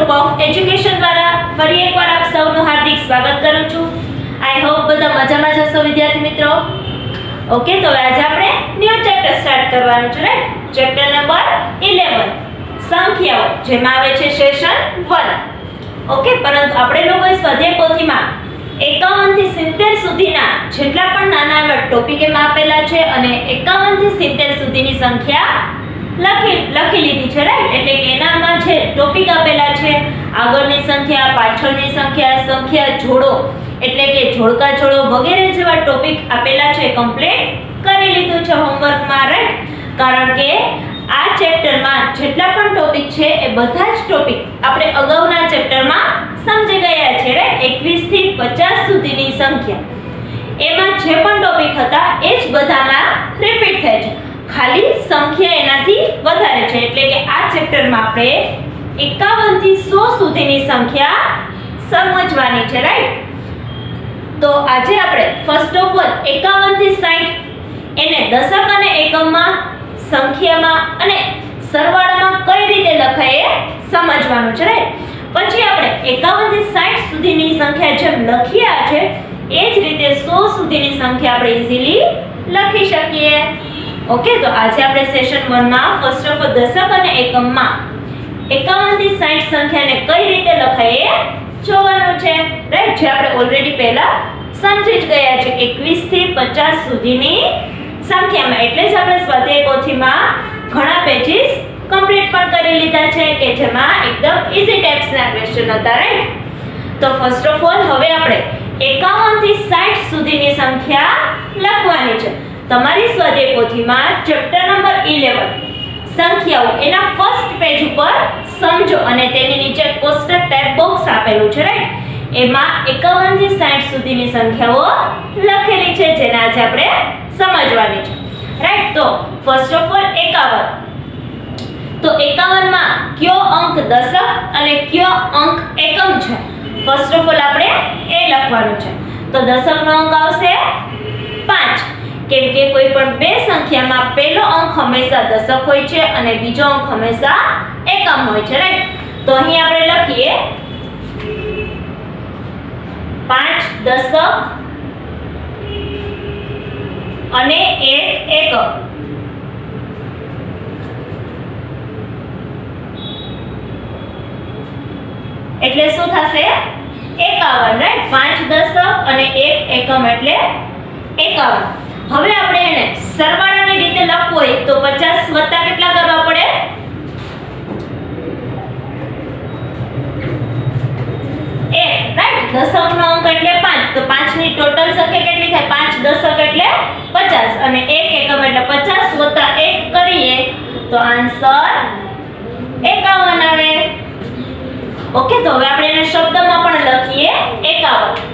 Group of education द्वारा ફરી એકવાર આપ સૌનું હાર્દિક સ્વાગત કરું છું। આઈ હોપ બધા મજામાં જ હશો વિદ્યાર્થી મિત્રો। ઓકે, તો આજે આપણે ન્યુ ચેપ્ટર સ્ટાર્ટ કરવાનું છે, રાઈટ? ચેપ્ટર નંબર 11 સંખ્યાઓ, જેમાં આવે છે સેશન 1। ઓકે, પરંતુ આપણે લોકોએ સ્વાધ્યાય પોથીમાં 51 થી 70 સુધીના જેટલા પણ નાના એવા ટોપિક એમાં આપેલા છે અને 51 થી 70 સુધીની સંખ્યા લખી લીધી છે, રાઈટ? એટલે કે એનામાં જે ટોપિક આપેલા છે, આગળની સંખ્યા, પાછળની સંખ્યા, સંખ્યા જોડો એટલે કે જોડકા જોડો વગેરે જેવા ટોપિક આપેલા છે, કમ્પ્લીટ કરી લીધું છે હોમવર્કમાં, રાઈટ? કારણ કે આ ચેપ્ટરમાં જેટલા પણ ટોપિક છે એ બધા જ ટોપિક આપણે અગાઉના ચેપ્ટરમાં સમજી ગયા છે, રાઈટ? 21 થી 50 સુધીની સંખ્યા એમાં જે પણ ટોપિક હતા એ જ બધામાં રિપીટ થાય છે, ખાલી સંખ્યા એનાથી વધારે છે। એટલે કે આ ચેપ્ટરમાં આપણે 51 થી 100 સુધીની સંખ્યા સમજવાની છે, રાઈટ? તો આજે આપણે ફર્સ્ટ ઓફ ઓલ 51 થી 60 એને દશક અને એકમમાં, સંખ્યામાં અને સરવાળામાં કઈ રીતે લખાય એ સમજવાનું છે, રાઈટ? પછી આપણે 51 થી 60 સુધીની સંખ્યા જેમ લખ્યા છે એ જ રીતે 100 સુધીની સંખ્યા આપણે ઈઝીલી લખી શકીએ। ઓકે, તો આજે આપણે સેશન 1 માં ફર્સ્ટ ઓફ ઓલ દશક અને એકમમાં 51 થી 60 સંખ્યાને કઈ રીતે લખાય એ જોવાનું છે, રાઈટ? જે આપણે ઓલરેડી પહેલા સમજી જ ગયા છે 21 થી 50 સુધીની સંખ્યામાં। એટલે જ આપણે સ્વાધ્યાય પોથીમાં ઘણા પેજીસ કમ્પ્લીટ પણ કરી લીધા છે કે જેમાં એકદમ ઈઝી ટાઈપ્સના ક્વેશ્ચન હતા, રાઈટ? તો ફર્સ્ટ ઓફ ઓલ હવે આપણે 51 થી 60 સુધીની સંખ્યા લખવાની છે। તમારી સ્વાધ્યાય પોથીમાં ચેપ્ટર નંબર 11 સંખ્યાઓ એના ફર્સ્ટ પેજ ઉપર સમજો અને તેની નીચે કોષ્ટક ટાઈપ બોક્સ આપેલું છે, રાઈટ? એમાં 51 થી 60 સુધીની સંખ્યાઓ લખેલી છે જેને આજે આપણે સમજવાની છે, રાઈટ? તો ફર્સ્ટ ઓફ ઓલ 51, તો 51 માં કયો અંક દશક અને કયો અંક એકમ છે? ફર્સ્ટ ઓફ ઓલ આપણે એ લખવાનું છે। તો દશકનો અંક આવશે 5, કેમ કે કોઈ પણ બે સંખ્યામાં પહેલો અંક હંમેશા દશક હોય છે અને બીજો અંક હંમેશા એકમ હોય છે, રાઈટ? તો અહીં આપણે લખીએ 5 દશક અને 1 એકમ। એટલે શું થશે? 51, રાઈટ? 5 દશક અને 1 એકમ એટલે 51। હવે આપણે એને સરવાળાની રીતે લખવું હોય તો 50 વત્તા કેટલા કરવા પડે? 1, રાઈટ? દશકનો અંક એટલે 5, તો 5 ની ટોટલ સંખ્યા કેટલી થાય? 5 દશક એટલે 50 અને 1 એકમ એટલે 50 વત્તા 1 કરીએ તો આન્સર 51 આવે। ઓકે, તો હવે આપણે એને શબ્દમાં પણ લખીએ 51।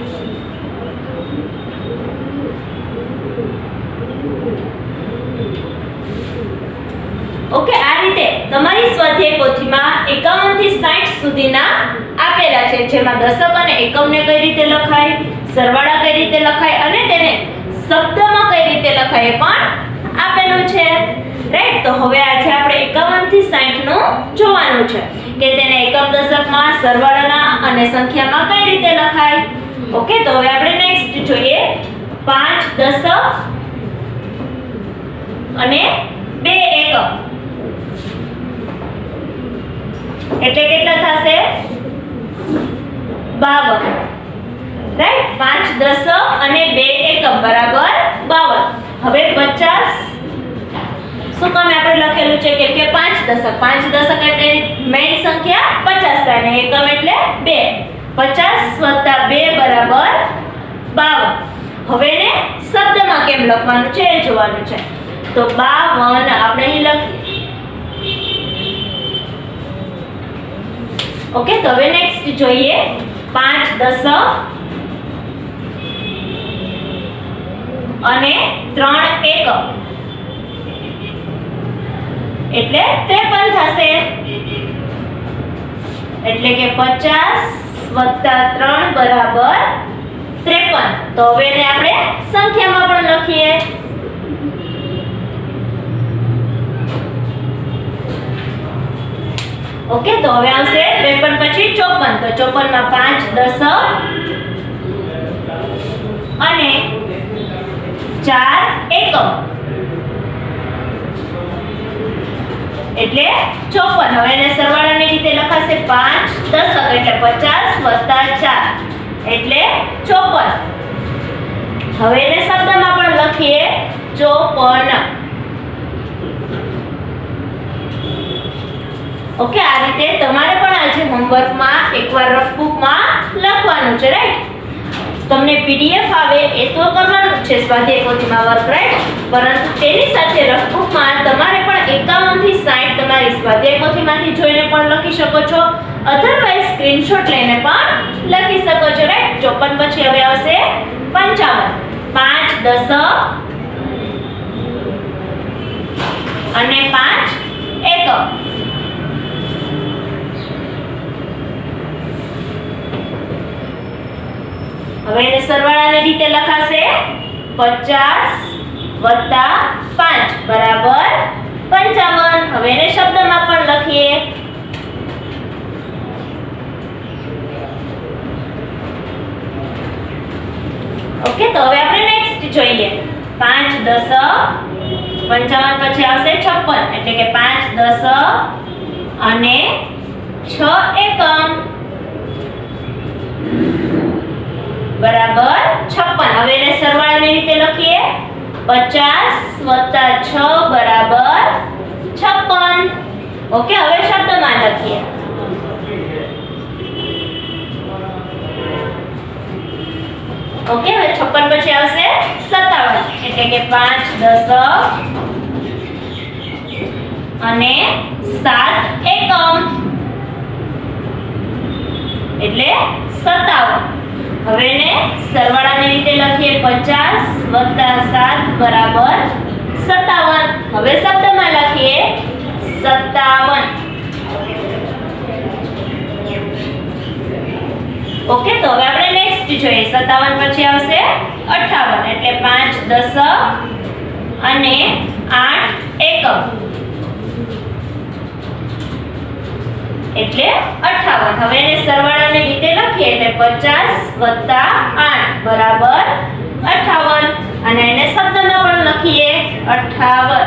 ઓકે, આ રીતે તમારી સ્વાધ્યાય પોથીમાં 51 થી 60 સુધીના આપેલા છે, જેમાં દશક અને એકમને કઈ રીતે લખાય, સરવાળા કઈ રીતે લખાય અને તેને શબ્દમાં કઈ રીતે લખાય એ પણ આપેલું છે, રાઈટ? તો હવે આજે આપણે 51 થી 60 નું જોવાનું છે કે તેને એકમ, દશકમાં, સરવાળાના અને સંખ્યામાં કઈ રીતે લખાય। ઓકે, તો હવે આપણે નેક્સ્ટ જોઈએ 5 દશક અને 2 એકમ એટલે કેટલા થશે? 52, રાઈટ? 5 દશક અને 2 એકમ બરાબર 52। હવે 50 શું કામે આપણે લખેલું છે કે 5 દશક, 5 દશક એટલે મેઈન સંખ્યા 50 થાય અને એકમ એટલે 2, 50 વત્તા 2 બરાબર 52। હવે એને શબ્દમાં કેમ લખવાનું છે એ જોવાનું છે। તો 52 આપણે અહીં લખીએ। ઓકે, તો હવે નેક્સ્ટ જોઈએ 5 દશક અને 3 એકમ એટલે 53 થશે। એટલે કે 50 વત્તા 3 બરાબર 53। તો હવે એને આપણે સંખ્યામાં પણ લખીએ। ઓકે, તો હવે આવશે 53 પછી 54 તો 54 માં 5 10 અને 4 એકમ એટલે 54. હવે એને સરવાળાની રીતે લખાશે 5 દશક એટલે 50 + 4 એટલે 54. હવે એને શબ્દમાં પણ લખીએ 54. ઓકે, આ રીતે તમારે પણ આજે હોમવર્કમાં એકવાર રફ બુકમાં લખવાનું છે, રાઈટ? તમને પીડીએફ આવે એ તો કરવાનું છે સ્વાધ્યાય પોથીમાં વર્ક, રાઈટ? પરંતુ તેની સાથે રફ બુકમાં તમારે પણ 51 થી 60 તમારી સ્વાધ્યાય પોથીમાંથી જોઈને પણ લખી શકો છો, અધરવાઇઝ સ્ક્રીનશોટ લઈને પણ લખી શકો છો, રાઈટ? 54 પછી હવે આવશે 55. 5 10 અને 5 એકમ. હવે એને સરવાળાની રીતે લખાશે 50 + 5 બરાબર 55. હવે એને શબ્દમાં પણ લખીએ ઓકે. તો હવે આપણે નેક્સ્ટ જોઈએ 5 10 55 પછી આવશે 56 એટલે કે 5 10 અને 6 એકમ બરાબર 56. હવે એને સરવાળાની રીતે લખીએ 50 + 6 બરાબર 56. ઓકે, હવે શબ્દમાં લખીએ ઓકે. હવે 56 પછી આવશે 57 એટલે કે 5 10 અને 7 એકમ એટલે 57. હવે એને સરવાળાની રીતે લખીએ 50 + 7 બરાબર 57. હવે શબ્દમાં લખીએ 57. ઓકે, તો હવે આપણે નેક્સ્ટ જોઈએ 57 પછી આવશે 58 એટલે 5 10 અને 8 એકમ એટલે 58. હવે એને સરવાળાની રીતે લખીએ એટલે 50 + 8 બરાબર 58 અને એને શબ્દમાં પણ લખીએ 58.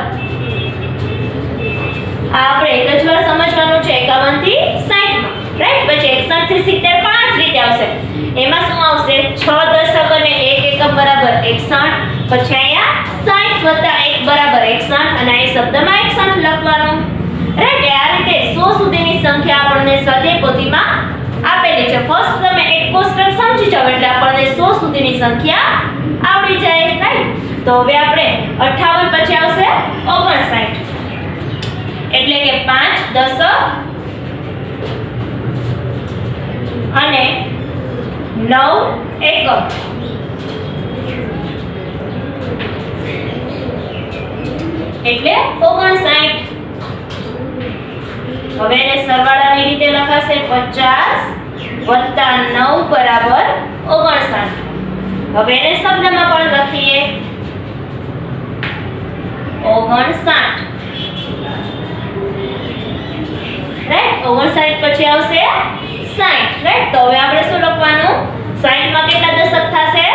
આપણે એક જ વાર સમજવાનું છે 51 થી 60 માં, રાઈટ? પછી 61 થી 70 પાંચ રીતે આવશે. એમાં શું આવશે 6 દશક અને 1 એકમ બરાબર 61. પછી અહીંયા 60 + 1 બરાબર 61 અને અહીં શબ્દમાં 61 લખવાનું, રાઈટ? આ રીતે 100 સુધીની સંખ્યા આપણને સ્વાધ્યાય પોથીમાં આપેલી છે. ફર્સ્ટ તમે એક કોષ્ટક સમજી જાવ એટલે આપણને 100 સુધીની સંખ્યા આવડી જાય, રાઈટ? તો હવે આપણે 58 પછી આવશે 59 એટલે કે 5 દશક અને 9 એકમ એટલે 59. હવે એને સરવાળાની રીતે લખાશે 50 + 9 બરાબર 59. હવે એને શબ્દમાં પણ લખીએ 59. રાઈટ? 59 પછી આવશે 60, રાઈટ? તો હવે આપણે શું લખવાનું 60 માં કેટલા દશક થશે?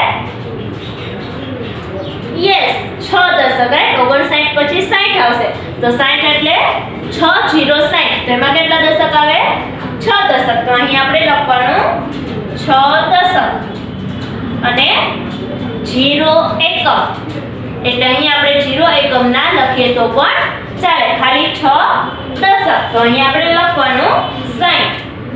યસ, 6 દશક, રાઈટ? 59 પછી 60 આવશે તો 60 એટલે 6 0 60. તો એમાં કેટલા દશક આવે? 6 દશક. તો અહીં આપણે લખવાનું 6 દશક અને 0 એકમ એટલે અહીં આપણે 0 એકમ ના લખીએ તો પણ ચાલે, ખાલી 6 દશક. તો અહીં આપણે લખવાનું 60.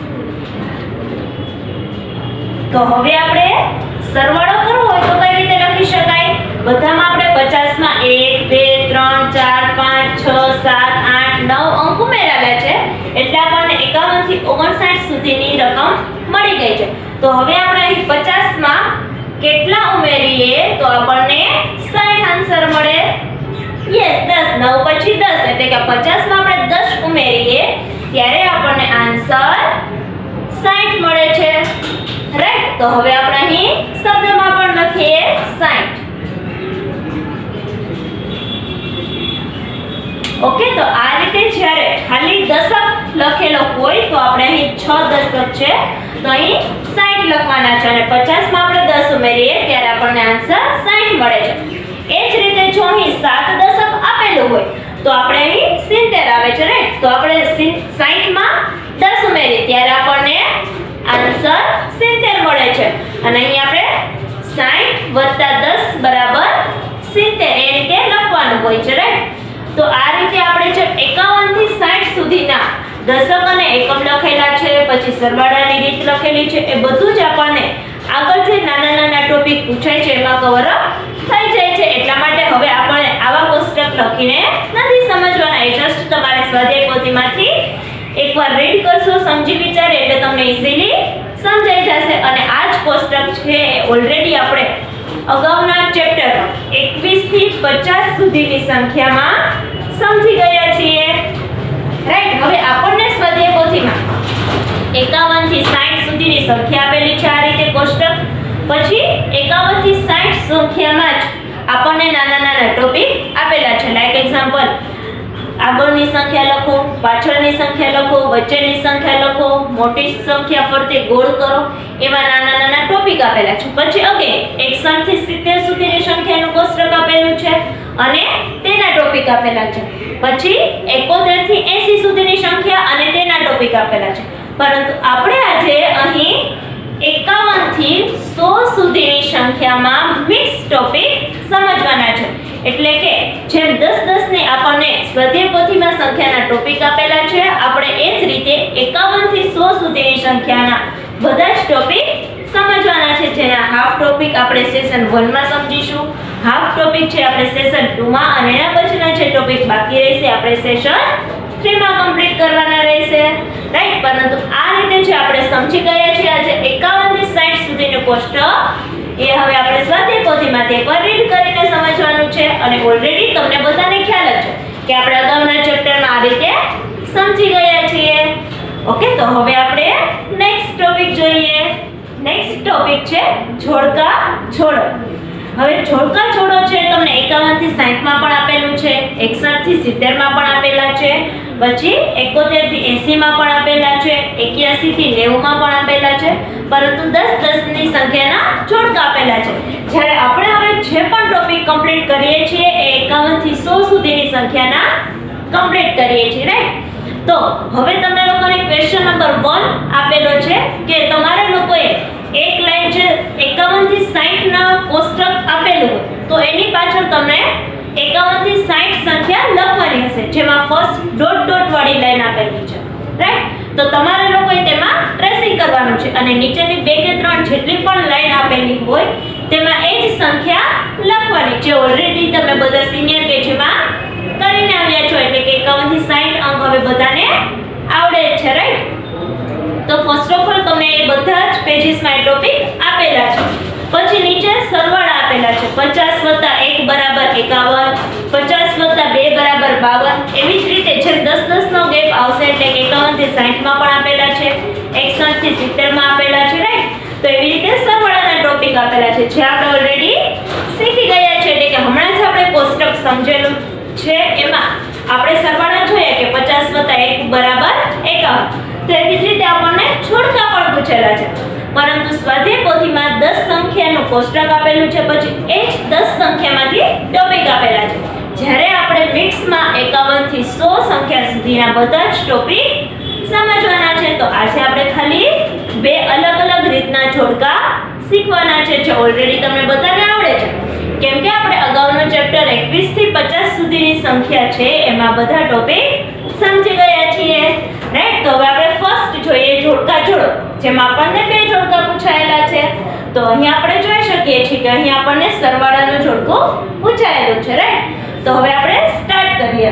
તો હવે આપણે સરવાળો કરવો હોય તો કઈ રીતે લખી શકાય? બધામાં આપણે 50 માં 1 2 3 4 5 6 7 8 9 અંક ઉમેરાવ્યા છે એટલે આપણને 51 થી 59 સુધીની રકમ મળી ગઈ છે. તો હવે આપણે અહીં 50 માં કેટલા ઉમેરીએ તો આપણને 60 આન્સર મળે. યસ, 10 9 પછી 10 એટલે કે 50 માં આપણે 10 ઉમેરીએ ત્યારે આપણને આન્સર 60 મળે છે, રાઈટ? તો હવે આપણે અહીં શબ્દમાં પણ લખીએ 60. ઓકે, તો આ રીતે જ્યારે ખાલી દશક લખેલો હોય તો આપણે અહીં 6 દશક છે તો અહીં 60 લખવાના છે અને 50 માં આપણે 10 ઉમેરીએ ત્યારે આપણને આન્સર 60 મળે છે. એ જ રીતે જો અહીં 7 દશક આપેલું હોય તો આપણે અહીં 70 આવે છે ને, તો આપણે 60 માં 10 ઉમેરીએ ત્યારે આપણને આન્સર 70 મળે છે અને અહીં આપણે 60 + 10 બરાબર 70 એ રીતે લખવાનું હોય છે રાઈટ. તો આ રીતે આપણે જે 51 થી 60 સુધીના દશક અને એકમ લખેલા છે, પછી સરવાળાની રીત લખેલી છે, એ બધું જ આપણને આગળ જે નાના નાના ટોપિક પૂછાય છે એમાં કવર અપ થઈ જાય છે. એટલા માટે હવે આપણે આવા કોષ્ટક લખીને નથી સમજવાના, એ જસ્ટ તમારે સ્વાધ્યાય પોથીમાંથી એકવાર રીડ કરશો સમજી વિચારે એટલે તમને ઈઝીલી સમજાઈ જશે. અને આ જ કોષ્ટક છે ઓલરેડી આપણે અગાઉના ચેપ્ટર 21 થી 50 સુધીની સંખ્યામાં સમજી ગયા છીએ રાઈટ. હવે આપણને સ્વાધ્યાય પોથીમાં 51 થી 60 સુધીની સંખ્યા આપેલી છે આ રીતે કોષ્ટક, પછી 51 થી 60 સંખ્યામાં જ આપણને નાના નાના ટોપિક આપેલા છે. લાઈક એક્ઝામ્પલ, આગળની સંખ્યા લખો, પાછળની સંખ્યા લખો, વચ્ચેની સંખ્યા લખો, મોટી સંખ્યા ફરતે ગોળ કરો, એવા નાના નાના ટોપિક આપેલા છે. પછી અગેન 61 થી 70 સુધીની સંખ્યાનું કોષ્ટક આપેલું છે અને તેના ટોપિક આપેલા છે. પછી 71 થી 80 સુધીની સંખ્યા અને તેના ટોપિક આપેલા છે. પરંતુ આપણે આજે અહીં 51 થી 100 સુધીની સંખ્યામાં મિક્સ ટોપિક સમજવાના છે. એટલે કે જેમ 10 ની આપણને સ્વાધ્યાય પોથીમાં સંખ્યાના ટોપિક આપેલા છે, આપણે એ જ રીતે 51 થી 100 સુધીની સંખ્યાના બધા જ ટોપિક સમજવાના છે. જેના હાફ ટોપિક આપણે સેશન 1 માં સમજીશું, હાફ ટોપિક છે આપણે સેશન 2 માં, અને એના પછીના જે ટોપિક બાકી રહેશે આપણે સેશન 3 માં કમ્પ્લીટ કરવાના રહેશે રાઈટ. પરંતુ આ રીતે જે આપણે સમજી ગયા છીએ આજે 51 થી 60 સુધીનું કોષ્ટક, એ હવે આપણે સ્વાધ્યાય પોથીમાંથી એકવાર રીડ કરીને સમજવાનું છે. અને ઓલરેડી તમને બધાને ખ્યાલ જ છે કે આપણે અગાઉના ચેપ્ટરમાં આ રીતે સમજી ગયા છીએ. ઓકે, તો હવે આપણે નેક્સ્ટ ટોપિક જોઈએ. નેક્સ્ટ ટોપિક છે જોડકા જોડો. હવે જોડકા જોડો છે તમને 51 થી 60 માં પણ આપેલું છે, 61 થી 70 માં પણ આપેલા છે, પછી 71 થી 80 માં પણ આપેલા છે, 81 થી 90 માં પણ આપેલા છે. પરંતુ 10 ની સંખ્યાના જોડકા આપેલા છે. જ્યારે આપણે હવે જે પણ ટોપિક કમ્પ્લીટ કરીએ છીએ એ 51 થી 100 સુધીની સંખ્યાના કમ્પ્લીટ કરીએ છીએ રાઈટ. તો હવે તમને લોકોને ક્વેશ્ચન નંબર 1 આપેલો છે કે તમારે લોકોએ એક લાઈન જે 51 થી 60 ના કોષ્ટક આપેલું હોય તો એની પાછળ તમને 51 થી 60 સંખ્યા લખવાની હશે, જેમાં ફર્સ્ટ ડોટ ડોટ વાળી લાઈન આપેલી છે રાઈટ. તો તમારે લોકોએ તેમાં ટ્રેસિંગ કરવાનું છે અને નીચેની 2 કે 3 જેટલી પણ લાઈન આપેલી હોય તેમાં એ જ સંખ્યા લખવાની, જે ઓલરેડી તમે બધા સિનિયર કેજીમાં કરીને આવ્યા છો. એટલે કે 51 થી 60 અંક હવે બધાને આવડે છે રાઈટ. તો ફર્સ્ટ ઓફ ઓલ તમને એ બધા જ પેજીસમાં ટોપિક આપેલા છે. પછી નીચે સરવાળા આપેલા છે, 50 + 1 બરાબર 51, 50 + 2 બરાબર 52. એવી જ રીતે જેમ 10 નો ગેપ આવશે એટલે કે 51 થી 60 માં પણ આપેલા છે, 61 થી 70 માં આપેલા છે રાઈટ. તો એવી રીતે સરવાળાના ટોપિક આપેલા છે જે આપણે ઓલરેડી શીખી ગયા છે. એટલે કે હમણાં જ આપણે કોષ્ટક સમજેલું છે એમાં આપણે સરવાળા જોઈએ કે 50 + 1 બરાબર 51. તો એવી જ રીતે આપણને જોડકા પણ પૂછેલા છે. પરંતુ સ્વાધ્યાય પોથીમાં 10 સંખ્યાનું કોષ્ટક આપેલું છે, પછી એ જ 10 સંખ્યામાંથી ટોપિક આપેલા છે. જ્યારે આપણે મિક્સમાં 51 થી 100 સંખ્યા સુધીના બધા જ ટોપિક સમજવાના છે. તો આજે આપણે ખાલી 2 અલગ અલગ રીતના જોડકા શીખવાના છે જે ઓલરેડી તમને બધાને આવડે છે. કેમ કે આપણે અગાઉનો ચેપ્ટર 21 થી 50 સુધીની સંખ્યા છે એમાં બધા ટોપિક સમજી ગયા છીએ રાઈટ. તો હવે આપણે ફર્સ્ટ જોઈએ જોડકા જોડો, જેમાં આપણને 2 જોડકા પૂછાયેલા છે. તો અહીં આપણે જોઈ શકીએ છીએ કે અહીં આપણને સરવાળાનો જોડકો પૂછાયેલો છે રાઈટ. તો હવે આપણે સ્ટાર્ટ કરીએ.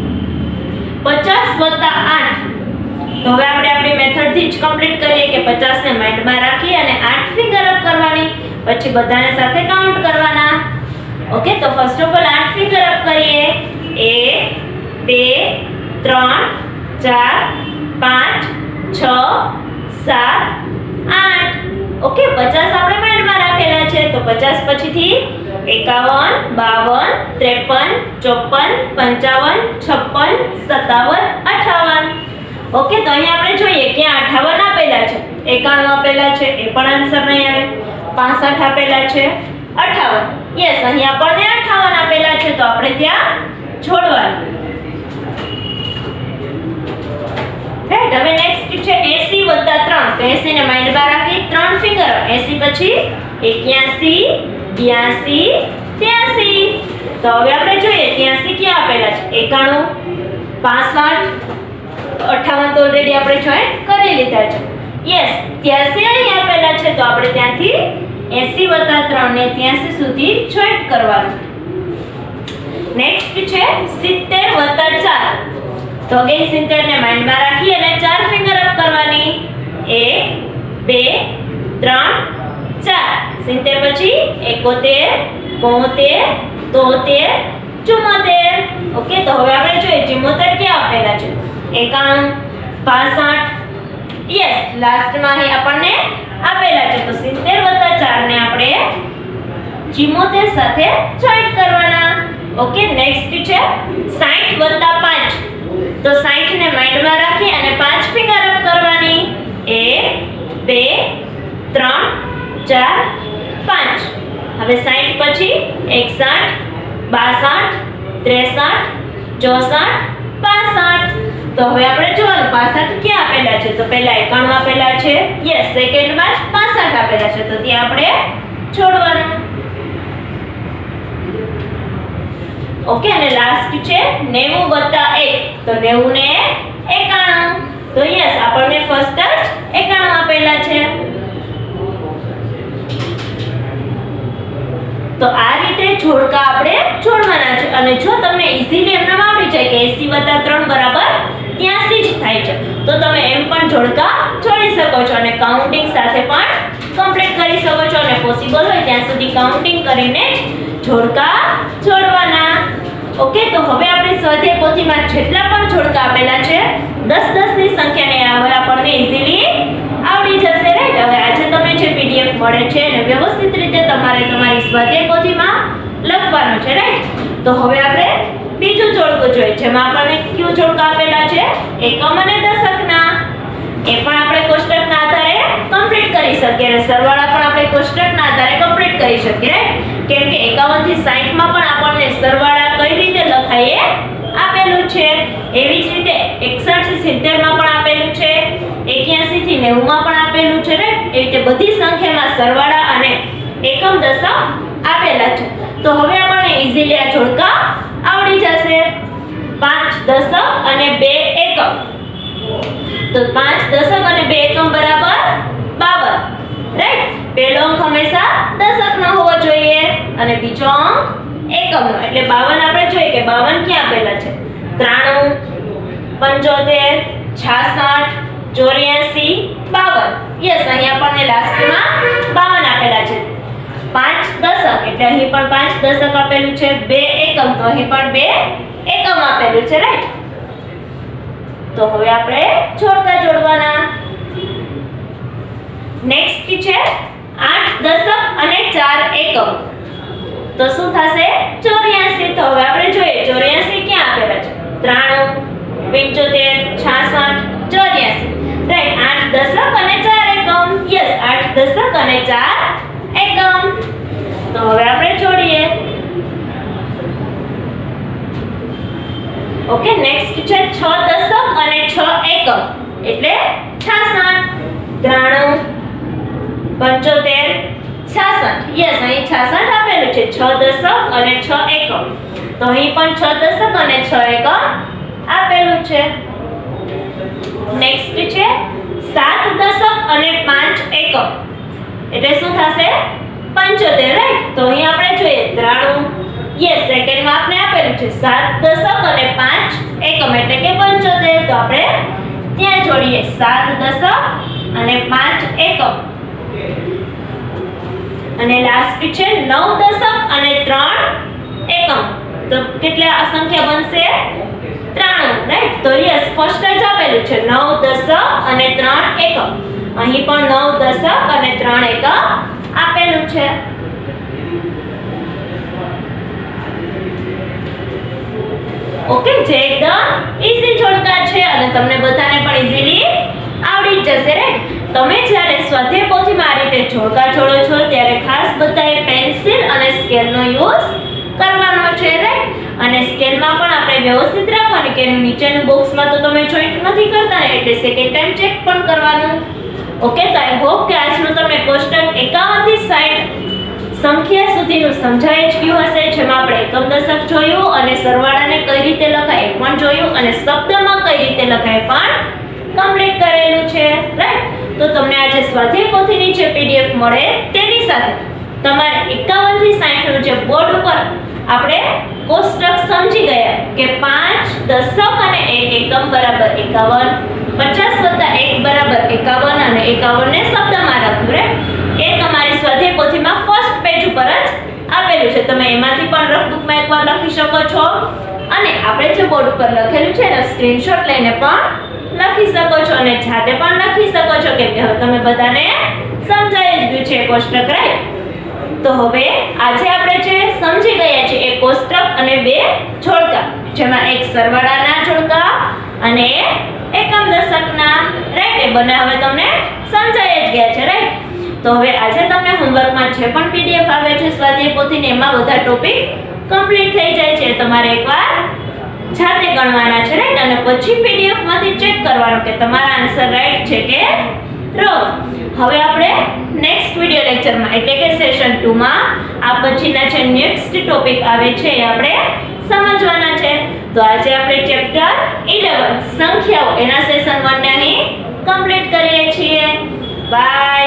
50 + 8. તો હવે આપણે આપણી મેથડ થી જ કમ્પ્લીટ કરીએ કે 50 ને માઇન્ડમાં રાખી અને 8 ફિગર અપ કરવાની, પછી બધાને સાથે કાઉન્ટ કરવાના. ઓકે, તો first of all 8 figure up કરીએ. 1 2 3 4 5 6 7 8. ઓકે, 50 આપણે માઇન્ડમાં રાખેલા છે. તો 50 પછીથી 51 52 53 54 55 56 57 58. ઓકે, તો અહીં આપણે જોઈએ કે 58 આપેલા છે, 91 આપેલા છે, એ પણ આન્સર નહીં આવે. 65 આપેલા છે, 58. યસ, અહીં આપણને 58 આપેલા છે તો આપણે ત્યાં છોડવાનું. રાઈટ. હવે નેક્સ્ટ છે 80 + 3. તો 80 ને માઇન્ડમાં રાખી 3 ફિંગર. 80 પછી 81, 82, 83. તો હવે આપણે જોઈએ 83 ક્યાં આપેલા છે? 91, 65, 58 તો ઓલરેડી આપણે જોઈન્ટ કરી લીધા છે. યસ, 83 અહીં આપેલા છે તો આપણે ત્યાંથી 80 + 3 ને 83 સુધી જોઈન્ટ કરવાનું. નેક્સ્ટ છે 70 + 4. તો અગેન 70 ને માઇન્ડમાં રાખી અને 4 ફિંગર અપ કરવાની. 1, 2, 3, 4. 70 પછી 71, 72, 73, 74. ઓકે, તો હવે આપણે જોઈએ 74 ક્યાં આપેલા છે? 91, 65. યસ, લાસ્ટમાં અહીં આપણને આપેલા છે તો 70 + 4 ને આપણે 74 સાથે જોઈન્ટ કરવાના. ઓકે, નેક્સ્ટ છે 60 + 5. તો 60 ને માઇન્ડમાં રાખી અને 5 ફિંગર અપ કરવાની. 1, 2, 3, 4, 5. હવે 60 પછી 61, 62, 63, 64, 65. તો હવે આપણે જોવાનું 65 ક્યાં આપેલા છે? તો પહેલા 91 આપેલા છે. યસ, સેકન્ડમાં જ 65 આપેલા છે તો ત્યાં આપણે છોડવાનું. ઓકે, અને લાસ્ટ છે 90 + 1. તો 90 ને 91. તો યસ, આપણને ફર્સ્ટ જ 91 આપેલા છે. તો આ રીતે જોડકા આપણે જોડવાના છે. અને જો તમને ઈઝીલી એમનામ આવડી જાય કે 80 + 3 બરાબર 83 જ થાય છે તો તમે એમ પણ જોડકા જોડી શકો છો અને કાઉન્ટિંગ સાથે પણ કમ્પ્લીટ કરી શકો છો. અને પોસિબલ હોય ત્યાં સુધી કાઉન્ટિંગ કરીને જોડકા જોડવાના. ઓકે, તો હવે આપણે સ્વાધ્યાય પોથીમાં જેટલા પણ જોડકા આપેલા છે 10 ની સંખ્યાને હવે આપણને ઈઝીલી આવડી જશે. રાઈટ. હવે આજે તમને જે પીડીએફ મળે છે એને વ્યવસ્થિત રીતે તમારે તમારી સ્વાધ્યાય પોથીમાં લખવાનું છે. રાઈટ. તો હવે આપણે બીજું જોડકું જોઈએ જેમાં આપણને કયું જોડકા આપેલા છે? એકમ અને દશકના. એ પણ આપણે કોષ્ટકના આધારે કમ્પ્લીટ કરી શકીએ અને સરવાળા પણ આપણે કોષ્ટકના આધારે કમ્પ્લીટ કરી શકીએ. રાઈટ. કેમ કે 51 થી 60 માં પણ આપણને સરવાળા કઈ રીતે લખાય આપેલું છે. એવી જ રીતે 61 થી 70 માં પણ આપેલું છે. 81 થી 90 માં પણ આપેલું છે. રાઈટ. એ રીતે બધી સંખ્યામાં સરવાળા અને એકમ દશક આપેલા છે. તો હવે આપણને ઈઝીલી આ જોડકા આવડી જશે. 5 દશક અને 2 એકમ. તો 5 દશક અને 2 એકમ બરાબર 52. રાઈટ. પહેલો અંક હંમેશા દશકનો હોવો જોઈએ અને બીજો અંક એકમનો. એટલે 52 આપણે જોઈએ કે 52 ક્યાં આપેલા છે? 93, 75, 66, 84, 52. યસ, અહીં આપણને લાસ્ટમાં 52 આપેલા છે. 5 દશક એટલે અહીં પણ 5 દશક આપેલું છે. 2 એકમ તો અહીં પણ 2 એકમ આપેલું છે. રાઈટ. તો હવે આપણે જોડકા જોડવાના. નેક્સ્ટ છે 8 દશક અને 4 એકમ. તો શું થશે? 84. તો હવે આપણે જોઈએ 84 ક્યાં આપેલા છે? 93, 75, 66, 84. રાઈટ. 8 દશક અને 4 એકમ. યસ, 8 દશક અને 4 એકમ. તો હવે આપણે જોડીએ. ઓકે, નેક્સ્ટ છે 6 દશક અને 6 એકમ. એટલે 66, 93, 75, 66. યસ, અહીં 66 આપેલું છે. 6 દશક અને 6 એકમ. તો અહીં પણ 6 દશક અને 6 એકમ આપેલું છે. નેક્સ્ટ છે 7 દશક અને 5 એકમ. એટલે શું થશે? 75. રાઈટ. તો અહીં આપણે જોઈએ 93. યસ, સેકન્ડમાં આપણે આપેલું છે 7 દશક અને 5 એકમ એટલે કે 75. તો આપણે ત્યાં જોડીએ 7 દશક અને 5 એકમ. અને લાસ્ટ છે 9 દશક અને 3 એકમ. તો કેટલા સંખ્યા બનશે? 93. રાઈટ. તો યસ, ફર્સ્ટ જ આપેલું છે 9 દશક અને 3 એકમ. અહીં પણ 9 દશક અને 3 એકમ આપેલું છે. ઓકે, જે એકદમ ઈઝી જોડકા છે અને તમને બધાને પણ ઈઝીલી આવડી જ જશે રાઈટ. તમે જ્યારે સ્વાધ્યાય પોથીમાં આ રીતે જોડકા જોડો છો ત્યારે ખાસ બધાએ પેન્સિલ અને સ્કેલનો યુઝ કરવાનો છે રાઈટ. અને સ્કેલમાં પણ આપણે વ્યવસ્થિત રાખવાનું કે નીચેનું બોક્સમાં તો તમે જોઈન્ટ નથી કરતા ને એટલે સેકન્ડ ટાઈમ ચેક પણ કરવાનું. ઓકે, તો આઈ હોપ કે આજનું તમને કોષ્ટક 51 થી 60 સંખ્યા સુધીનું સમજાઈ જ ગયું હશે, જેમાં આપણે એકમ દશક જોયું અને સરવાળાને કઈ રીતે લખાય એ પણ જોયું અને શબ્દમાં કઈ રીતે લખાય પણ કમ્પ્લીટ કરેલું છે રાઈટ. તો તમને આજે સ્વાધ્યાય પોથીની જે પીડીએફ મળે તેની સાથે તમારે 51 થી 60 નું જે બોર્ડ ઉપર આપણે કોષ્ટક સમજી ગયા કે 5 દશક અને 1 એકમ બરાબર 51, 50 + 1 બરાબર 51 અને 51 ને શબ્દમાં લખ્યું રે એ તમારી સ્વાધ્યાય પોથીમાં ફર્સ્ટ પેજ ઉપર જ આપેલું છે. તમે એમાંથી પણ રફ બુકમાં એકવાર લખી શકો છો અને આપણે જે બોર્ડ ઉપર લખેલું છે એનો સ્ક્રીનશોટ લઈને પણ લખી શકો છો અને જાતે પણ લખી શકો છો કે હવે તમે બધાને સમજાઈ જ ગયું છે કોષ્ટક રાઈટ. તો હવે આજે આપણે જે સમજી ગયા છે એ કોષ્ટક અને બે જોડકા, જેમાં એક સરવાળાના જોડકા અને એકમ દશકના રાઈટ. એ બંને હવે તમને સમજાઈ જ ગયા છે રાઈટ. તો હવે આજે તમને હોમવર્કમાં જે પણ પીડીએફ આવે છે સ્વાધ્યાય પોથીને એમાં બધા ટોપિક કમ્પ્લીટ થઈ જાય છે. તમારે એકવાર જાતે ગણવાના છે રાઈટ અને પછી પીડીએફ માંથી ચેક કરવાનું કે તમારા આન્સર રાઈટ છે કે રોંગ. હવે આપણે નેક્સ્ટ વિડિયો લેક્ચરમાં એટલે કે સેશન 2 માં આ પછીના જે નેક્સ્ટ ટોપિક આવે છે એ આપણે સમજવાના છે. તો આજે આપણે ચેપ્ટર 11 સંખ્યાઓ એના સેશન 1 ને અહીં કમ્પ્લીટ કરીએ છીએ. બાય.